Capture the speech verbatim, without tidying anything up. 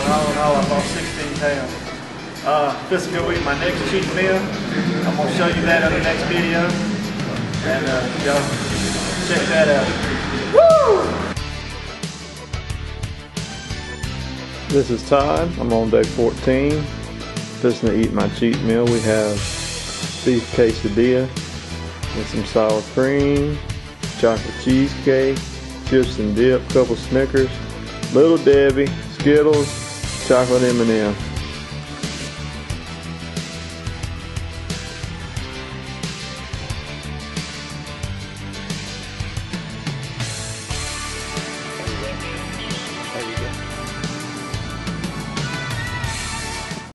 all in all, I lost sixteen pounds. Uh, this is gonna be my next cheat meal. I'm gonna show you that in the next video, and uh, y'all check that out. Woo! This is Todd. I'm on day fourteen. Just to eat my cheat meal. We have beef quesadilla with some sour cream, chocolate cheesecake, chips and dip, couple Snickers, Little Debbie, Skittles, chocolate M and M.